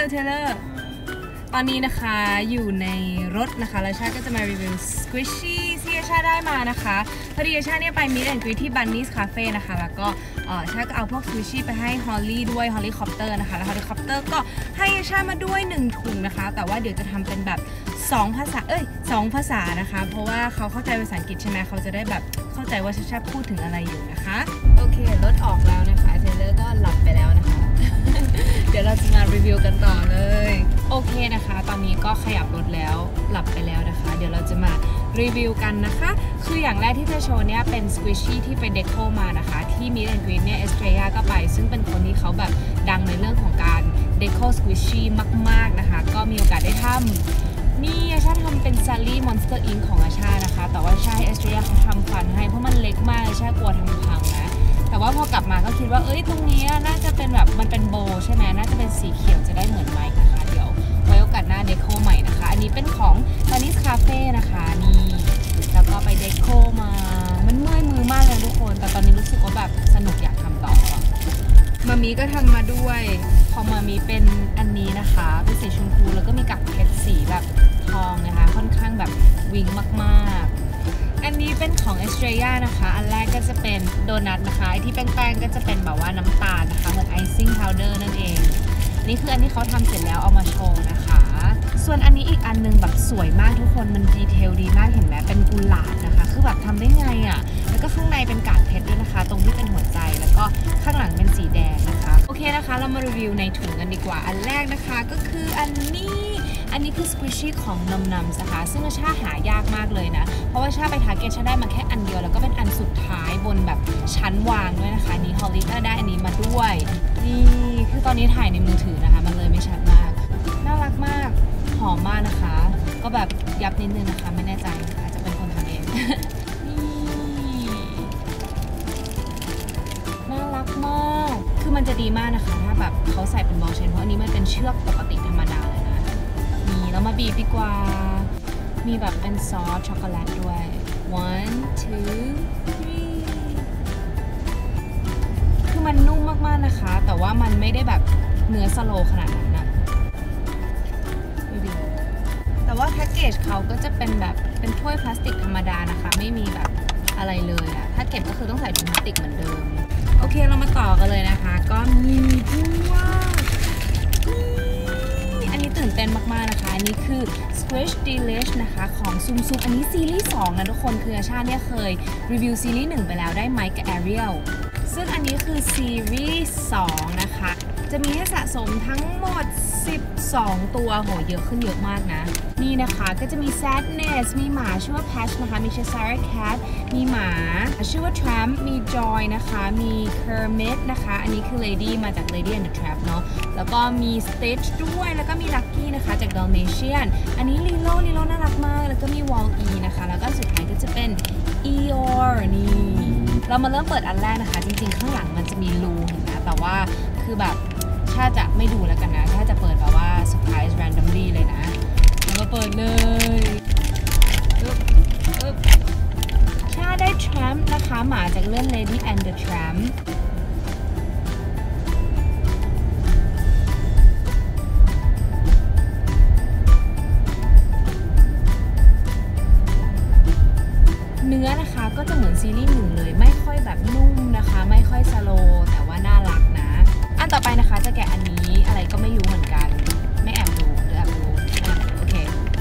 เทเลอร์ตอนนี้นะคะอยู่ในรถนะคะแล้วชาก็จะมารีวิว Squishy ที่ชาได้มานะคะพอดีชาเนี่ยไป Meet and Greet ที่ Bunny's Cafe นะคะแล้วก็ชาก็เอาพวก Squishy ไปให้ Holly ด้วย Hollycopter นะคะแล้ว Hollycopter ก็ให้ชามาด้วย1ถุงนะคะแต่ว่าเดี๋ยวจะทำเป็นแบบ2ภาษานะคะเพราะว่าเขาเข้าใจภาษาอังกฤษใช่ไหมเขาจะได้แบบเข้าใจว่าชาพูดถึงอะไรอยู่นะคะโอเครถออกแล้วนะคะเทเลอร์ก็หลับไปแล้วนะคะ เดี๋ยวเราจะมารีวิวกันต่อเลยโอเคนะคะตอนนี้ก็ขยับรถแล้วหลับไปแล้วนะคะเดี๋ยวเราจะมารีวิวกันนะคะคืออย่างแรกที่จะโชว์เนี่ยเป็น Squishy ที่ไปเดโคมานะคะที่ Meet and Greet เนี่ยเอสเตรยาก็ไปซึ่งเป็นคนที่เขาแบบดังในเรื่องของการเดโค Squishy มากๆนะคะก็มีโอกาสได้ทำนี่อาชาทำเป็น Sally Monster Inc ของอาชานะคะแต่ว่าอาชาให้เอสเตรยาเขาทำฟันให้เพราะมันเล็กมากอาชากลัวทำพังนะแต่ว่าพอกลับมาก็คิดว่าตรงนี้น่าจะเป็นแบบมันเป็นโบใช่ไหมน่าจะเป็นสีเขียวจะได้เหมือนไมค์นะคะเดี๋ยวไว้โอกาสหน้าเดโคใหม่นะคะอันนี้เป็นของ Bunny's Cafe นะคะนี่แล้วก็ไปเดโคมามันเมื่อยมือมากเลยทุกคนแต่ตอนนี้รู้สึกว่าแบบสนุกอยากทำต่อมามีก็ทำมาด้วยพอมามีเป็นอันนี้นะคะเป็นสีชมพูแล้วก็มีกักเพชรสีแบบทองนะคะค่อนข้างแบบวิงมากๆอันนี้เป็นของเอสเตรยานะคะอันแรกก็จะเป็นโดนัทนะคะที่แป้งๆก็จะเป็นแบบว่าน้ำตาลนะคะเหมือนไอซิ่งพาวเดอร์นั่นเองนี่คืออันที่เขาทำเสร็จแล้วเอามาโชว์นะคะส่วนอันนี้อีกอันนึงแบบสวยมากทุกคนมันดีเทลดีมากเห็นไหมเป็นกุหลาบนะคะคือแบบทำได้ไงอ่ะแล้วก็ข้างในเป็นกากเพชรด้วยนะคะตรงที่เป็นหัวใจแล้วก็ข้างหลังเป็นสีแดงนะคะโอเคนะคะเรามารีวิวในถุงกันดีกว่าอันแรกนะคะก็คืออันนี้คือ Squishy ของนมนะคะซึ่งชาหายากมากเลยนะเพราะว่าชาไปทาร์เก็ตชาได้มาแค่อันเดียวแล้วก็เป็นอันสุดท้ายบนแบบชั้นวางด้วยนะคะนี่ Holly ก็ได้อันนี้มาด้วยนี่คือตอนนี้ถ่ายในมือถือนะคะมันเลยไม่ชัดมากน่ารักมากหอมมากนะคะก็แบบยับนิดนึงนะคะไม่แน่ใจอาจจะเป็นคนทำเอง นี่น่ารักมากคือมันจะดีมากนะคะถ้าแบบเขาใส่เป็นบอลเชนเพราะอันนี้มันเป็นเชือกปกติธรรมดาเลยนะนี่เรามาบีบดีกว่ามีแบบเป็นซอสช็อกโกแลตด้วย one two three คือมันนุ่มมากๆนะคะแต่ว่ามันไม่ได้แบบเนื้อสโลขนาดนั้นนะแต่ว่าแพ็กเกจเขาก็จะเป็นแบบเป็นถ้วยพลาสติกธรรมดานะคะไม่มีแบบอะไรเลยอะถ้าเก็บก็คือต้องใส่ถุงพลาสติกเหมือนเดิมโอเคเรามาต่อกันเลยนะคะก็มีด้วยอันนี้ตื่นเต้นมากๆนะคะอันนี้คือ Squish Delish นะคะของซุมอันนี้ซีรีส์2นะทุกคนคืออาชาเนี่ยเคยรีวิวซีรีส์1ไปแล้วได้ไมค์กับแอเรียลซึ่งอันนี้คือซีรีส์2นะคะจะมีให้สะสมทั้งหมด12ตัวโหเยอะขึ้นเยอะมากนะนี่นะคะก็จะมี Sadness มีหมาชื่อว่า Patch นะคะมี Cheshire Cat มีหมาชื่อว่า Tramp มี Joy นะคะมี Kermit นะคะอันนี้คือ Lady มาจาก Lady and the Tramp เนาะแล้วก็มี Stitch ด้วยแล้วก็มี Lucky นะคะจาก Dalmatian อันนี้ Lilo น่ารักมากแล้วก็มี Wall-E นะคะแล้วก็สุดท้ายก็จะเป็น Eeyore นี่เรามาเริ่มเปิดอันแรกนะคะจริงๆข้างหลังมันจะมีรูเห็นไหมแต่ว่าคือแบบชาจะไม่ดูแล้วกันนะชาจะเปิดแบบว่า surprise randomly เลยนะแล้วก็เปิดเลยชาได้ Tramp นะคะหมาจากเรื่อง Lady and the Tramp เนื้อนะคะก็จะเหมือนซีรีส์1เลยไม่ค่อยแบบนุ่มนะคะไม่ค่อยสโลว์แต่ว่าน่ารักนะอันต่อไปนะคะจะแกะอันนี้อะไรก็ไม่รู้เหมือนกันไม่แอบดูหรือแอบดูโอเค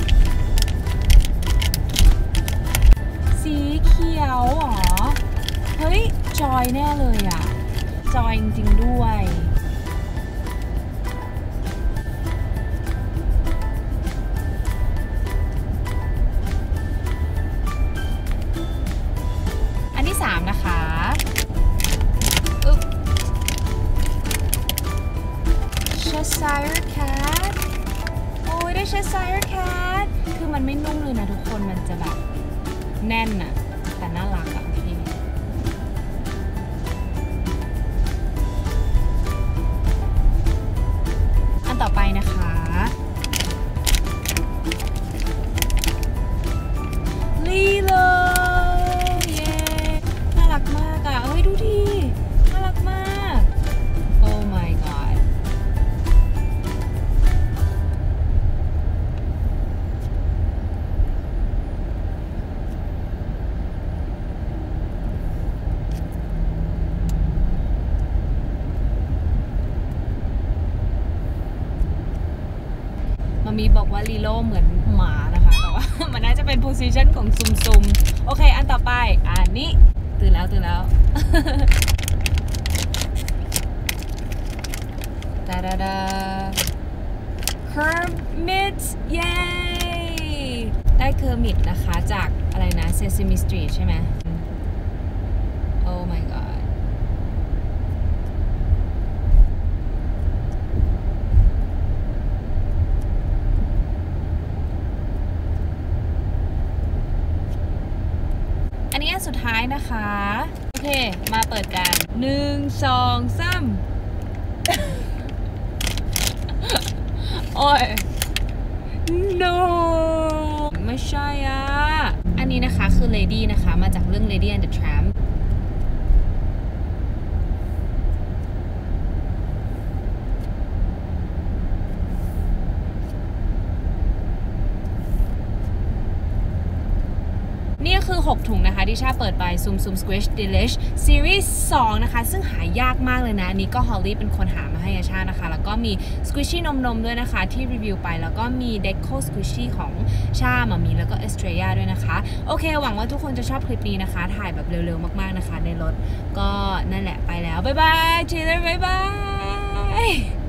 สีเขียวหรอเฮ้ยจอยแน่เลยอ่ะจอยจริงๆด้วยอันที่3นะคะCheshire Cat โอ้ยได้ Cheshire Cat คือมันไม่นุ่มเลยนะทุกคนมันจะแบบแน่นอะแต่น่ารักอะพี่อันต่อไปนะคะ Lilo เย้น่ารักมากอะเฮ้ยดูดิน่ารักมาก Oh my god มามีบอกว่าลีโลเหมือนหมานะคะแต่ว่า มันน่าจะเป็นโพสิชันของซุมๆโอเคอันต่อไปอันนี้ตื่นแล้วตาดาดา Kermit เย้ได้เคอร์มิดนะคะจากอะไรนะ Sesame Street ใช่ไหม Oh my god อันนี้อันสุดท้ายนะคะโอเคมาเปิดกัน1 2 3โอ้ย no ไม่ใช่อ่ะอันนี้นะคะคือ Lady นะคะมาจากเรื่อง Lady and the Trampนี่คือ6ถุงนะคะที่ชาเปิดไปซุม Squish Delish Series 2นะคะซึ่งหายากมากเลยนะอันนี้ก็ Holly เป็นคนหามาให้อาชานะคะแล้วก็มี Squishy นมด้วยนะคะที่รีวิวไปแล้วก็มี Deco Squishy ของชามามีแล้วก็ Estrella ด้วยนะคะโอเคหวังว่าทุกคนจะชอบคลิปนี้นะคะถ่ายแบบเร็วๆมากๆนะคะในรถก็นั่นแหละไปแล้วบ๊ายบาย Cheers บ๊ายบาย